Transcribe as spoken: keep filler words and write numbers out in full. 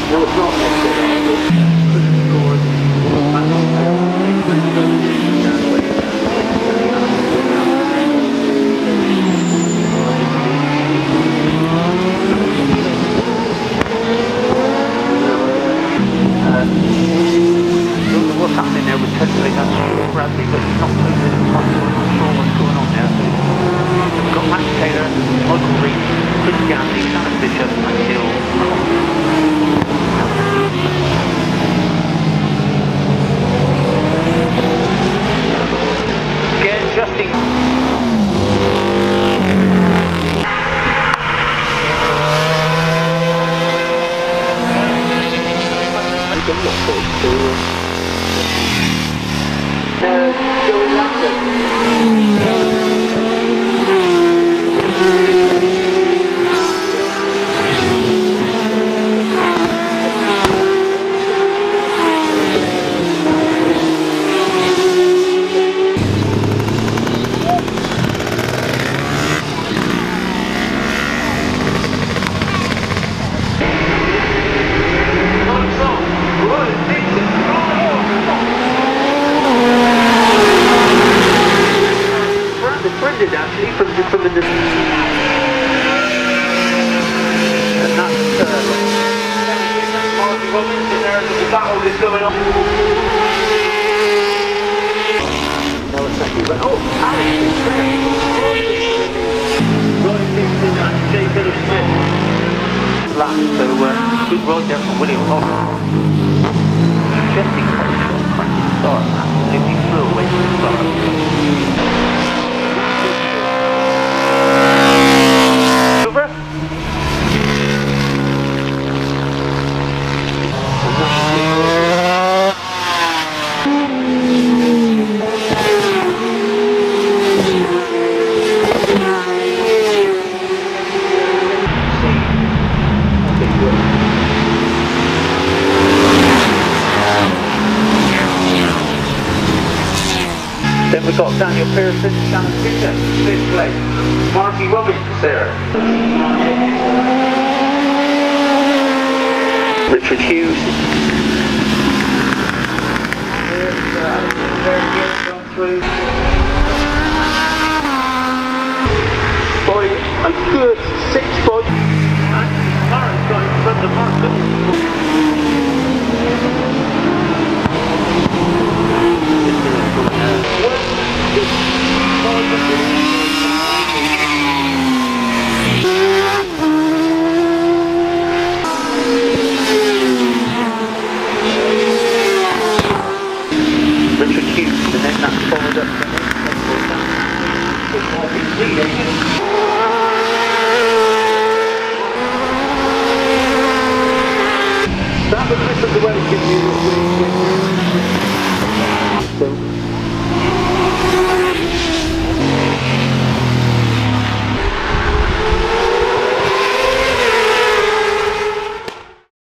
No, it's not what's happening there with Tesla, that's Bradley, but it's not clear that it's possible. I'm not sure what's going on there. We've got Matt Taylor, Michael Reed, Chris Gandy, Shannon Bishop, and Hill. Again, Justin. Uh, Joey Lampton. Actually, from the, from the and that's uh, Marty Robinson there, there's a battle that's going on. No, it's not you, but oh, Alex is there. Roy Dixon and J. Philip Smith. Last, so uh, good ride there from William Hobbs. Interesting cracking start, absolutely flew away from the start. Then we've got Daniel Pearson, Shannon Fisher, fifth place. Marky Robbins there. Richard Hughes. There's uh, very good going through. By a good six points. And Mark's got in front of Mark. Richard Hughes, and then that's followed up that was this of the way to give you